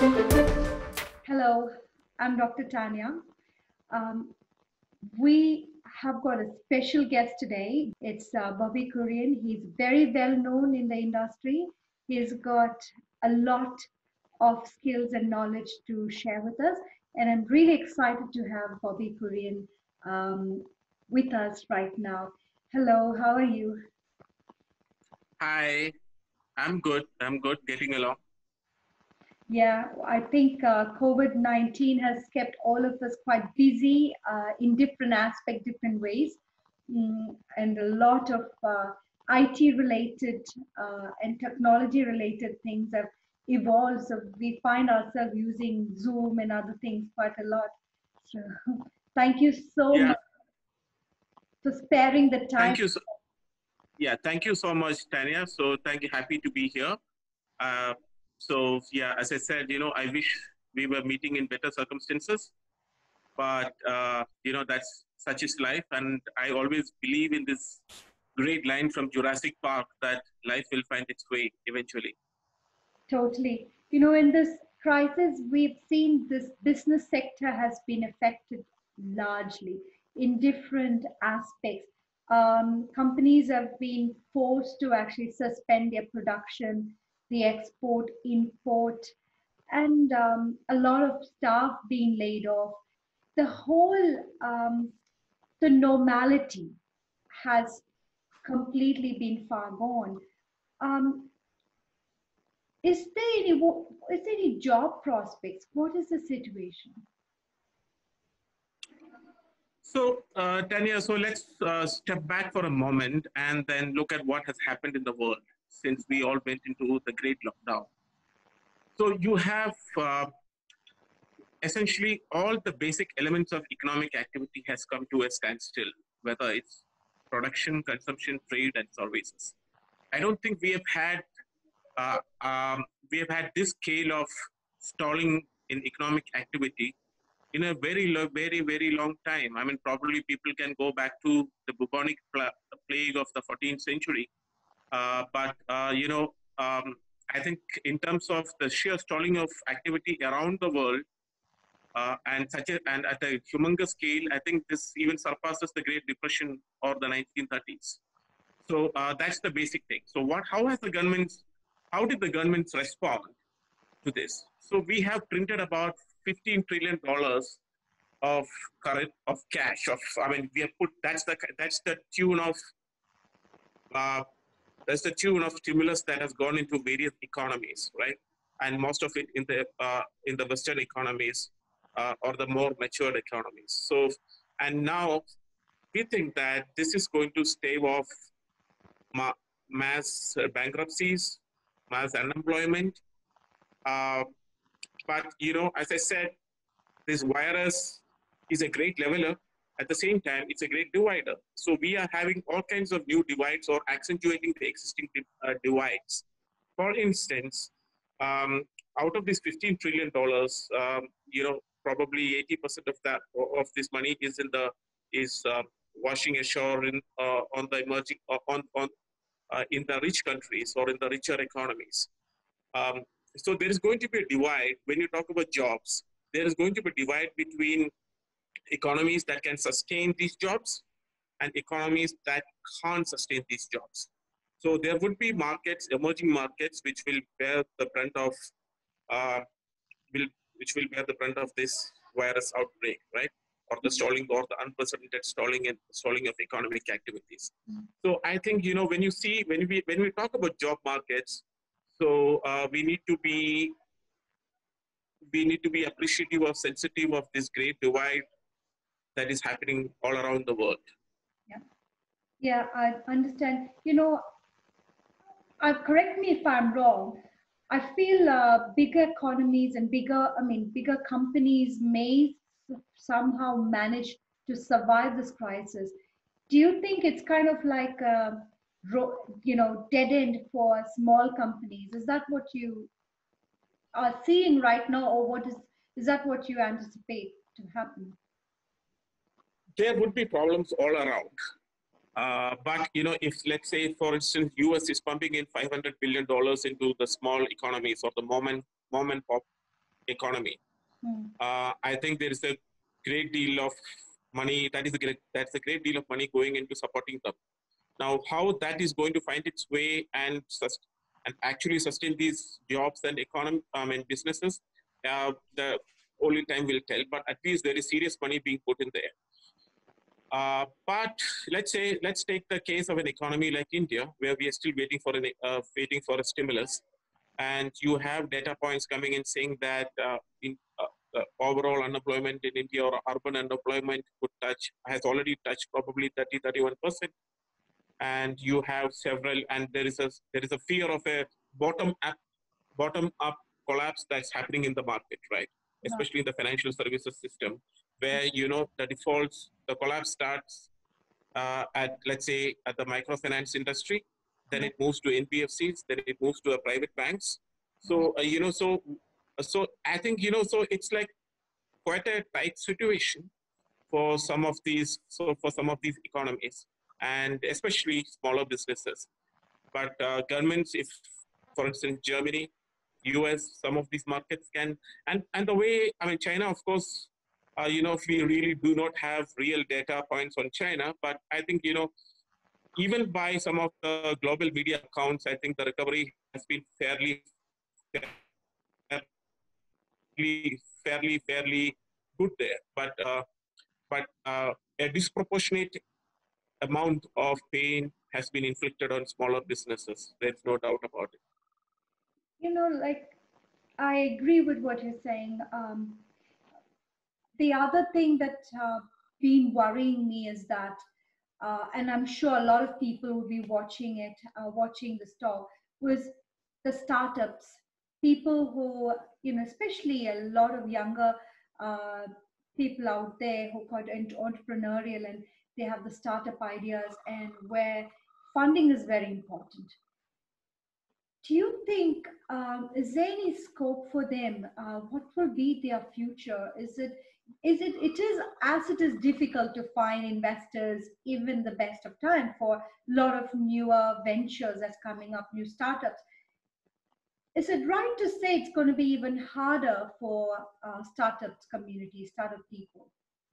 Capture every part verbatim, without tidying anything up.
Hello, I'm Doctor Tanya. Um, we have got a special guest today. It's uh, Bobby Kurian. He's very well known in the industry. He's got a lot of skills and knowledge to share with us. And I'm really excited to have Bobby Kurian um, with us right now. Hello, how are you? Hi, I'm good. I'm good, getting along. Yeah, I think uh, COVID nineteen has kept all of us quite busy uh, in different aspects, different ways. Mm, and a lot of uh, I T related uh, and technology related things have evolved. So we find ourselves using Zoom and other things quite a lot. So thank you so Yeah, much for sparing the time. thank you. So, yeah, thank you so much, Tanya. So thank you. Happy to be here. Uh, so yeah, as I said, you know, I wish we were meeting in better circumstances, but uh, you know, that's such is life. And I always believe in this great line from Jurassic Park that life will find its way eventually. Totally. You know, in this crisis, we've seen this business sector has been affected largely in different aspects. Um, companies have been forced to actually suspend their production, the export, import, and um, a lot of staff being laid off. The whole, um, the normality has completely been far gone. Um, is there any is there any job prospects? What is the situation? So, uh, Tanya, so let's uh, step back for a moment and then look at what has happened in the world since we all went into the great lockdown. So, you have uh, essentially all the basic elements of economic activity has come to a standstill, whether it's production, consumption, trade, and services. I don't think we have had uh, um, we have had this scale of stalling in economic activity in a very, lo- very, very long time. I mean, probably people can go back to the bubonic pla- plague of the fourteenth century. Uh, but, uh, you know, um, I think in terms of the sheer stalling of activity around the world, uh, and such a, and at a humongous scale, I think this even surpasses the Great Depression or the nineteen thirties. So uh, that's the basic thing. So what? How has the governments? How did the governments respond to this? So we have printed about fifteen trillion dollars of current of cash. Of I mean, we have put that's the that's the tune of uh, that's the tune of stimulus that has gone into various economies, right? And most of it in the uh, in the Western economies uh, or the more matured economies. So, and now we think that this is going to stave off ma- mass bankruptcies, mass unemployment. Uh, but you know, as I said, this virus is a great leveler. At the same time, it's a great divider. So we are having all kinds of new divides or accentuating the existing uh, divides. For instance, um, out of this fifteen trillion dollars, um, you know, probably eighty percent of that of this money is in the is uh, washing ashore in uh, on the emerging uh, on on uh, in the rich countries or in the richer economies. Um, so there is going to be a divide when you talk about jobs. There is going to be a divide between economies that can sustain these jobs and economies that can't sustain these jobs. So there would be markets, emerging markets, which will bear the brunt of, uh, will which will bear the brunt of this virus outbreak, right? Or the stalling, or the unprecedented stalling and stalling of economic activities. So I think you know when you see when we when we talk about job markets, so uh, we need to be we need to be appreciative or sensitive of this great divide that is happening all around the world. Yeah, yeah, I understand. You know, uh, correct me if I'm wrong. I feel uh, bigger economies and bigger, I mean, bigger companies may s- somehow manage to survive this crisis. Do you think it's kind of like a, ro- you know, dead end for small companies? Is that what you are seeing right now, or what is is that what you anticipate to happen? There would be problems all around. Uh, but you know, if let's say, for instance, U S is pumping in five hundred billion dollars into the small economies or the mom and mom and pop economy. Mm. Uh, I think there is a great deal of money. That is a great. That's a great deal of money going into supporting them. Now, how that is going to find its way and sust- and actually sustain these jobs and economy um, and businesses, uh, the only time will tell. But at least there is serious money being put in there. Uh, but let's say let's take the case of an economy like India, where we are still waiting for an uh, waiting for a stimulus, and you have data points coming in saying that uh, in uh, the overall unemployment in India or urban unemployment could touch has already touched probably thirty thirty-one percent, and you have several, and there is a there is a fear of a bottom up bottom up collapse that's happening in the market, right? Right. Especially in the financial services system, where you know the defaults, the collapse starts uh, at, let's say, at the microfinance industry, then Yeah. it moves to N B F Cs, then it moves to the private banks. Right. So uh, you know, so so I think you know, so it's like quite a tight situation for some of these, so for some of these economies, and especially smaller businesses. But uh, governments, if, for instance, Germany, U S, some of these markets can, and and the way, I mean, China, of course, uh, you know, if we really do not have real data points on China, but I think you know, even by some of the global media accounts, I think the recovery has been fairly, fairly, fairly, fairly good there. But uh, but uh, a disproportionate amount of pain has been inflicted on smaller businesses. There's no doubt about it. You know, like I agree with what you're saying. Um, the other thing that uh, been worrying me is that, uh, and I'm sure a lot of people will be watching it, uh, watching this talk, was the startups. People who, you know, especially a lot of younger uh, people out there who got into entrepreneurial and they have the startup ideas and where funding is very important. Do you think, um, is there any scope for them? Uh, what will be their future? Is it, is it, it is, as it is difficult to find investors, even the best of time for a lot of newer ventures that's coming up, new startups. Is it right to say it's going to be even harder for uh, startups community, startup people?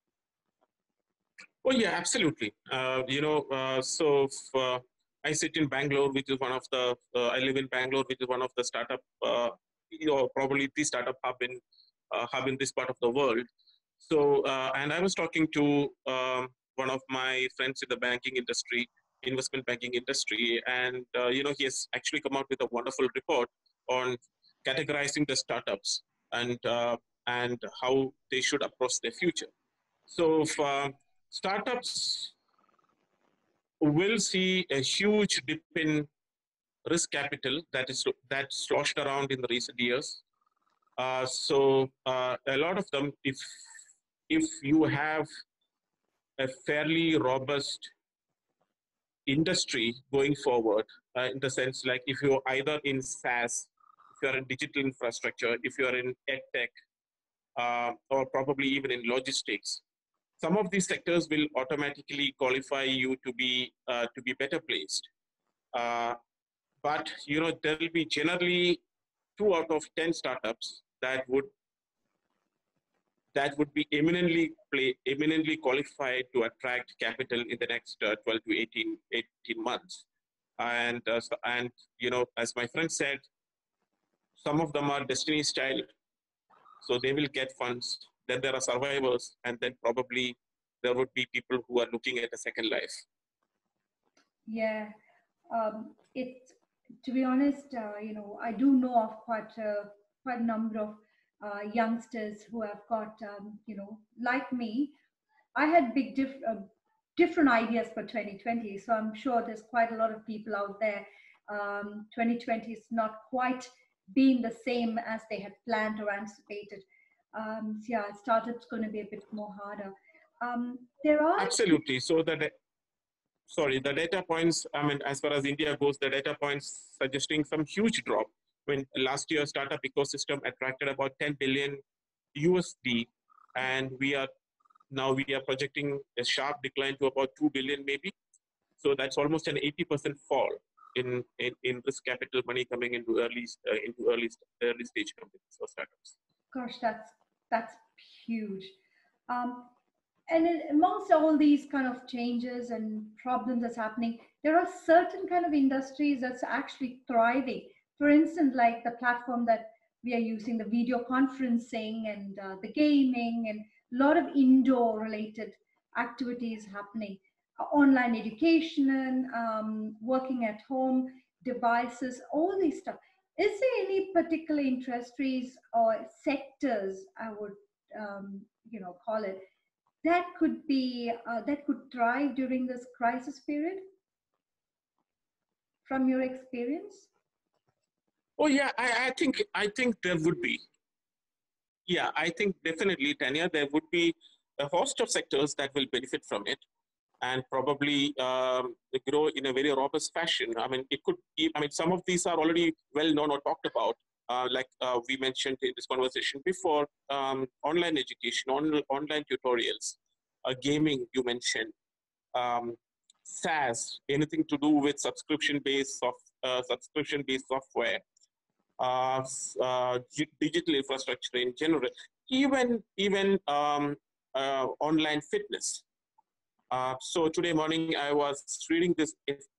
Oh yeah, absolutely. Uh, you know, uh, so if, uh, I sit in Bangalore, which is one of the. Uh, I live in Bangalore, which is one of the startup, uh, you know, probably the startup hub in uh, hub in this part of the world. So, uh, and I was talking to um, one of my friends in the banking industry, investment banking industry, and uh, you know, he has actually come out with a wonderful report on categorizing the startups and uh, and how they should approach their future. So, if, uh, startups will see a huge dip in risk capital that is that sloshed around in the recent years. Uh, so, uh, a lot of them, if if you have a fairly robust industry going forward, uh, in the sense like if you're either in SaaS, if you're in digital infrastructure, if you're in edtech, uh, or probably even in logistics, some of these sectors will automatically qualify you to be uh, to be better placed. Uh, but you know there will be generally two out of ten startups that would that would be eminently play, eminently qualified to attract capital in the next uh, twelve to eighteen, eighteen months. And uh, so, and you know, as my friend said, some of them are destiny style, so they will get funds. Then there are survivors, and then probably there would be people who are looking at a second life. Yeah, um, it. To be honest, uh, you know, I do know of quite a quite a number of uh, youngsters who have got, um, you know, like me. I had big diff- uh, different ideas for twenty twenty, so I'm sure there's quite a lot of people out there. Um, twenty twenty is not quite being the same as they had planned or anticipated. Um, so yeah, startups going to be a bit more harder. Um, there are Absolutely. So that sorry, the data points, I mean, as far as India goes, the data points suggesting some huge drop. When last year startup ecosystem attracted about ten billion U S D, and we are now we are projecting a sharp decline to about two billion maybe. So that's almost an eighty percent fall in, in, in risk capital money coming into early uh, into early early stage companies or startups. Gosh, that's that's huge. Um, and in, amongst all these kind of changes and problems that's happening, there are certain kind of industries that's actually thriving. For instance, like the platform that we are using, the video conferencing and uh, the gaming, and a lot of indoor related activities happening. Uh, online education and um, working at home, devices, all these stuff. Is there any particular industries or sectors, I would, um, you know, call it, that could be uh, that could thrive during this crisis period, from your experience? Oh yeah, I, I think I think there would be. Yeah, I think definitely, Tanya, there would be a host of sectors that will benefit from it and probably um, grow in a very robust fashion. I mean, it could. Be, I mean, some of these are already well known or talked about, uh, like uh, we mentioned in this conversation before. Um, online education, on, online tutorials, uh, gaming. You mentioned um, SaaS, anything to do with subscription-based soft, uh, subscription-based software, uh, uh, digital infrastructure in general, even even um, uh, online fitness. Uh, so today morning I was reading this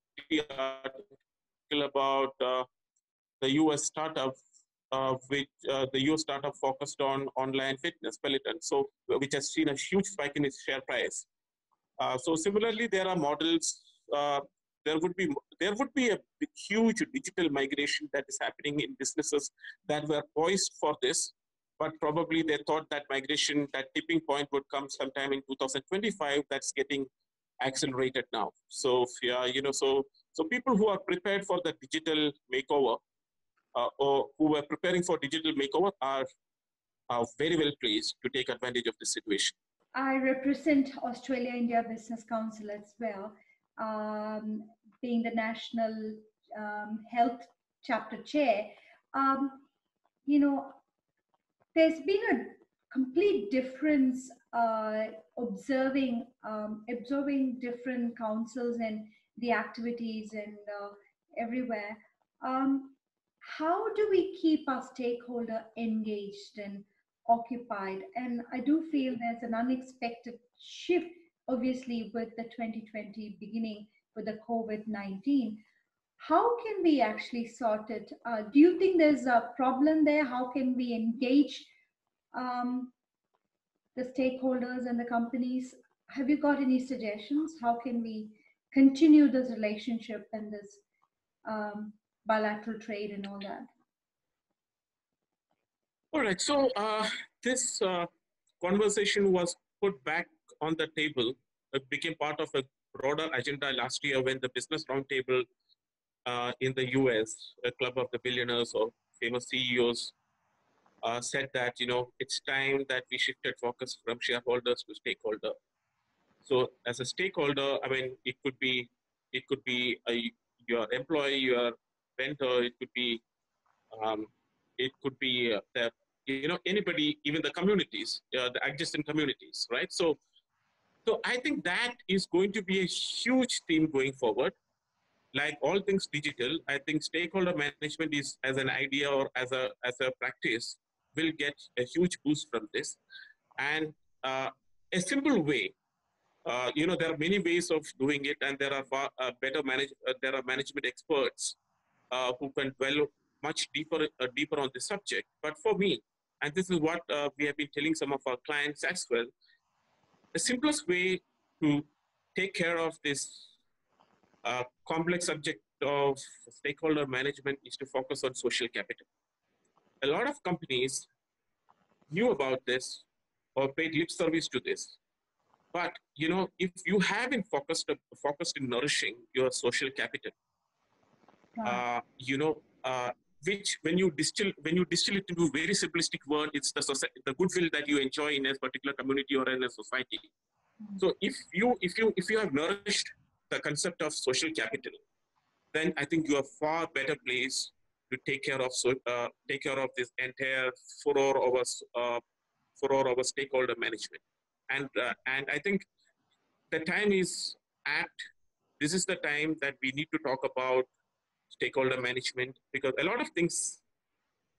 article about uh, the U S startup, uh, which uh, the U S startup focused on online fitness, Peloton. So which has seen a huge spike in its share price. Uh, so similarly, there are models. Uh, there would be there would be a huge digital migration that is happening in businesses that were poised for this, but probably they thought that migration, that tipping point, would come sometime in two thousand twenty-five. That's getting accelerated now. So yeah, you know, so so people who are prepared for the digital makeover, uh, or who were preparing for digital makeover, are are very well placed to take advantage of this situation. I represent Australia India Business Council as well, um, being the national um, health chapter chair. Um, you know, there's been a complete difference uh, observing um, observing different councils and the activities and uh, everywhere. Um, how do we keep our stakeholder engaged and occupied? And I do feel there's an unexpected shift, obviously, with the twenty twenty beginning with the COVID nineteen. How can we actually sort it? Uh, do you think there's a problem there? How can we engage um, the stakeholders and the companies? Have you got any suggestions? How can we continue this relationship and this um, bilateral trade and all that? All right. So uh, this uh, conversation was put back on the table. It became part of a broader agenda last year when the Business Roundtable uh, in the U S, a club of the billionaires or famous C E Os, uh, said that, you know, it's time that we shifted focus from shareholders to stakeholder. So as a stakeholder, I mean, it could be it could be a, your employee, your vendor, it could be um, it could be uh, the, you know, anybody, even the communities, uh, the adjacent communities, right? So, so I think that is going to be a huge theme going forward. Like all things digital, I think stakeholder management is, as an idea or as a as a practice, will get a huge boost from this. And uh, a simple way, uh, you know, there are many ways of doing it, and there are far uh, better manage. Uh, there are management experts uh, who can dwell much deeper uh, deeper on the subject. But for me, and this is what uh, we have been telling some of our clients as well, the simplest way to take care of this uh, complex subject of stakeholder management is to focus on social capital. A lot of companies knew about this or paid lip service to this. But you know, if you haven't focused focused in nourishing your social capital, Right. uh, you know, uh, which when you distill when you distill it into a very simplistic word, it's the society, the goodwill that you enjoy in a particular community or in a society. Mm. So if you if you if you have nourished the concept of social capital, then I think you are far better placed to take care of so uh, take care of this entire furor of us uh, furor of a stakeholder management, and uh, and I think the time is apt. This is the time that we need to talk about stakeholder management, because a lot of things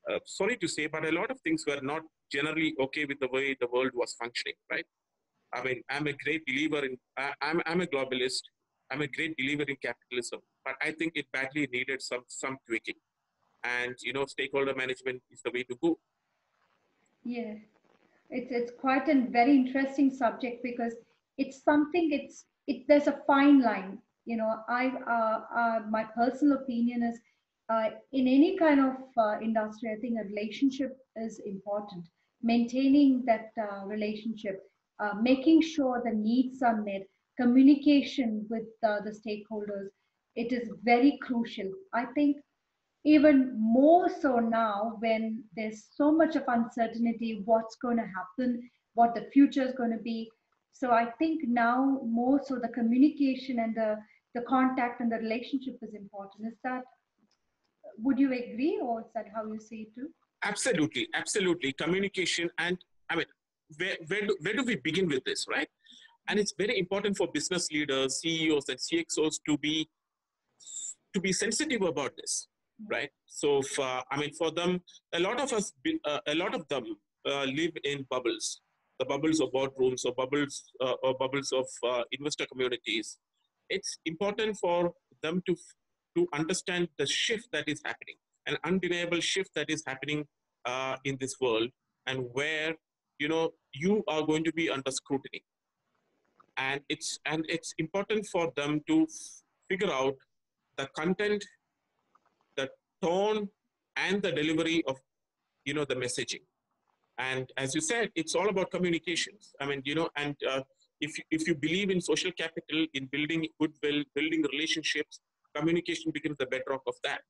uh, sorry to say, but a lot of things were not generally okay with the way the world was functioning, right? I mean, I'm a great believer in, I, I'm, I'm a globalist. I'm a great believer in capitalism, but I think it badly needed some, some tweaking. And, you know, stakeholder management is the way to go. Yeah, it's it's quite a very interesting subject because it's something it's it there's a fine line. You know, I uh, uh, my personal opinion is uh, in any kind of uh, industry, I think a relationship is important. Maintaining that uh, relationship, uh, making sure the needs are met, communication with uh, the stakeholders, it is very crucial. I think even more so now when there's so much of uncertainty what's going to happen, what the future is going to be. So I think now more so the communication and the the contact and the relationship is important. Is that, would you agree, or is that how you see it too? Absolutely, absolutely. Communication, and I mean, where, where, do, where do we begin with this, right? And it's very important for business leaders, C E Os, and C X Os to be to be sensitive about this, right? So, if, uh, I mean, for them, a lot of us, uh, a lot of them uh, live in bubbles, the bubbles of boardrooms or bubbles uh, or bubbles of uh, investor communities. It's important for them to to understand the shift that is happening, an undeniable shift that is happening uh, in this world, and where you know you are going to be under scrutiny, and it's and it's important for them to figure out the content, the tone, and the delivery of you know the messaging. And as you said, it's all about communications. I mean, you know, and uh, if you, if you believe in social capital, in building goodwill, building relationships, communication becomes the bedrock of that.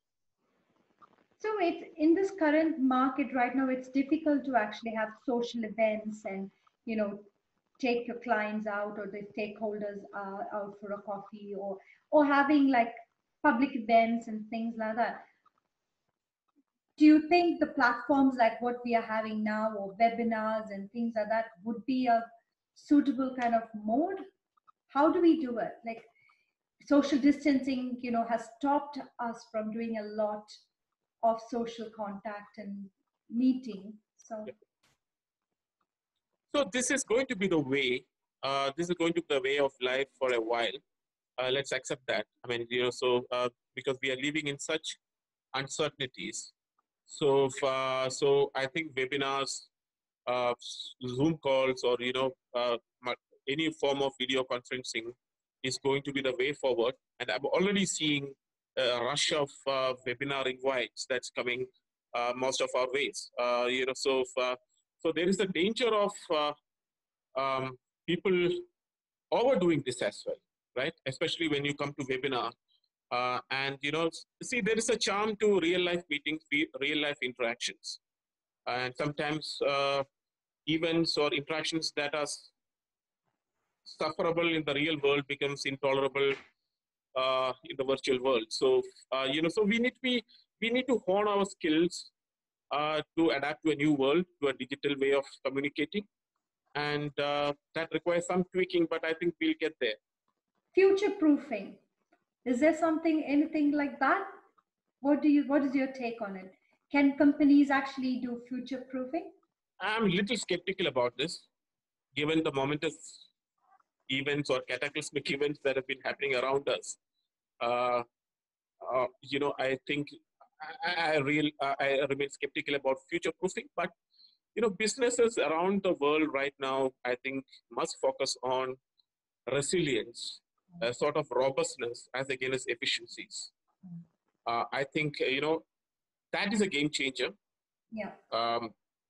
So it's in this current market right now, it's difficult to actually have social events and, you know, take your clients out or the stakeholders uh, out for a coffee, or or having like public events and things like that. Do you think the platforms like what we are having now, or webinars and things like that, would be a suitable kind of mode? How do we do it? Like social distancing, you know, has stopped us from doing a lot of social contact and meeting. So, So this is going to be the way. Uh, this is going to be the way of life for a while. Uh, let's accept that. I mean, you know, so uh, because we are living in such uncertainties. So, uh, so I think webinars, uh, Zoom calls, or you know, uh, any form of video conferencing is going to be the way forward. And I'm already seeing a rush of uh, webinar invites that's coming uh, most of our ways. Uh, you know, so if, uh, so there is a danger of uh, um, people overdoing this as well, right? Especially when you come to webinar. Uh, and you know, see, there is a charm to real life meetings, real life interactions, and sometimes uh, events or interactions that are sufferable in the real world becomes intolerable uh, in the virtual world. So uh, you know, so we need to be we need to hone our skills uh, to adapt to a new world, to a digital way of communicating, and uh, that requires some tweaking. But I think we'll get there. future proofing. Is there something, anything like that? What do you, what is your take on it? Can companies actually do future proofing? I'm a little skeptical about this, given the momentous events or cataclysmic events that have been happening around us. Uh, uh, you know, I think I, I, real, uh, I remain skeptical about future proofing, but you know, businesses around the world right now, I think, must focus on resilience, a sort of robustness as against efficiencies. Uh, I think you know that is a game changer. Yeah. Um,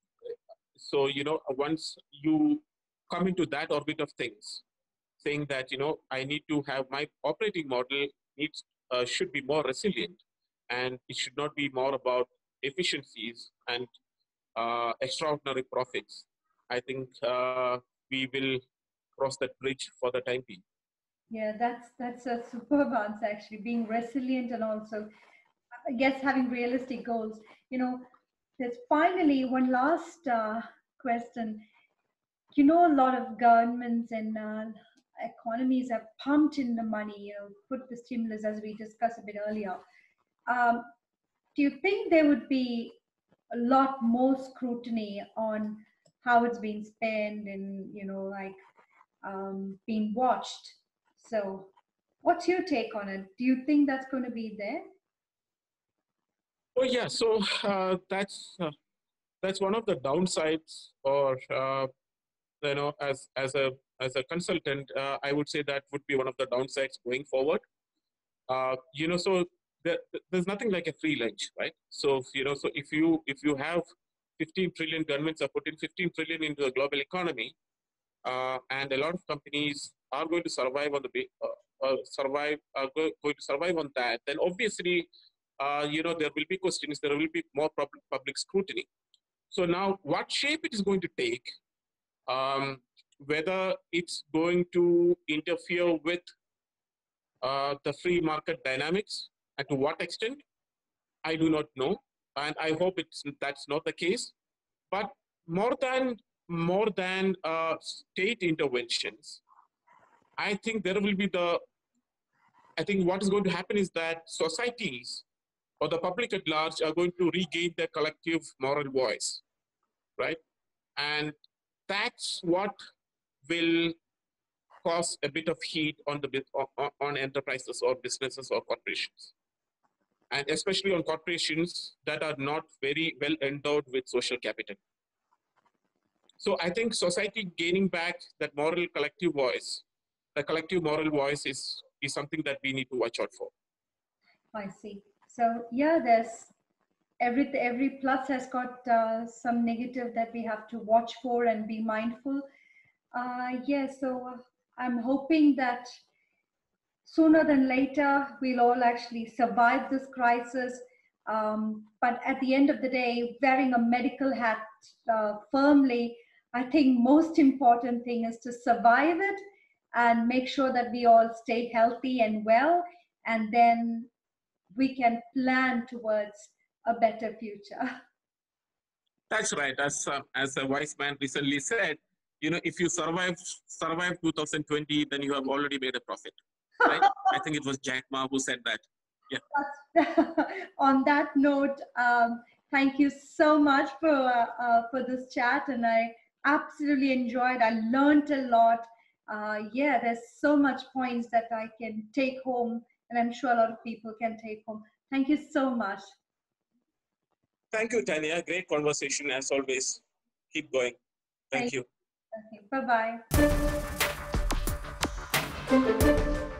so you know, once you come into that orbit of things, saying that you know I need to have my operating model needs uh, should be more resilient, and it should not be more about efficiencies and uh, extraordinary profits. I think uh, we will cross that bridge for the time being. Yeah, that's that's a superb answer actually. Being resilient and also, I guess, having realistic goals. You know, there's finally one last uh, question. You know, a lot of governments and uh, economies have pumped in the money, you know, put the stimulus as we discussed a bit earlier. Um, do you think there would be a lot more scrutiny on how it's being spent and, you know, like um, being watched. So what's your take on it? Do you think that's going to be there? Oh yeah, so uh, that's uh, that's one of the downsides, or uh, you know, as as a as a consultant, uh, I would say that would be one of the downsides going forward. Uh, you know, so there, there's nothing like a free lunch, right? So you know, so if you if you have fifteen trillion, governments are putting fifteen trillion into the global economy, uh, and a lot of companies are going to survive on the uh, uh, survive are go, going to survive on that. Then obviously, uh, you know, there will be questions, there will be more public, public scrutiny. So now, what shape it is going to take, um, whether it's going to interfere with uh, the free market dynamics, and to what extent, I do not know, and I hope it's that's not the case. But more than more than uh, state interventions, I think there will be the. I think what is going to happen is that societies or the public at large are going to regain their collective moral voice, right? And that's what will cause a bit of heat on the on, on enterprises or businesses or corporations, and especially on corporations that are not very well endowed with social capital. So I think society gaining back that moral collective voice, the collective moral voice is, is something that we need to watch out for. I see. So yeah, there's every every plus has got uh, some negative that we have to watch for and be mindful. Uh, yeah, so I'm hoping that sooner than later we'll all actually survive this crisis. Um, but at the end of the day, wearing a medical hat uh, firmly, I think most important thing is to survive it and make sure that we all stay healthy and well, and then we can plan towards a better future. That's right. As uh, as a wise man recently said, you know, if you survive survive two thousand twenty, then you have already made a profit, right? I think it was Jack Ma who said that. Yeah. On that note, um, thank you so much for uh, for this chat, and I absolutely enjoyed. I learned a lot. Uh, yeah, there's so much points that I can take home, and I'm sure a lot of people can take home. Thank you so much. Thank you, Tanya. Great conversation as always. Keep going. Thank, Thank you. you. Okay, bye-bye.